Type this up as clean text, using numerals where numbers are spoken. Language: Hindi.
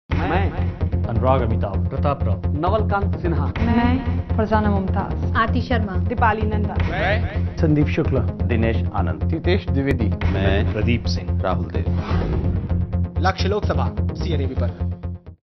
मैं अनुराग अमिताभ, प्रताप राव, नवलकांत सिन्हा, मैं फरजाना मुमताज, आरती शर्मा, दीपाली नंदा, मैं संदीप शुक्ला, दिनेश आनंद, हितेश द्विवेदी, मैं प्रदीप सिंह, राहुल देव। लक्ष्य लोकसभा CNAB पर।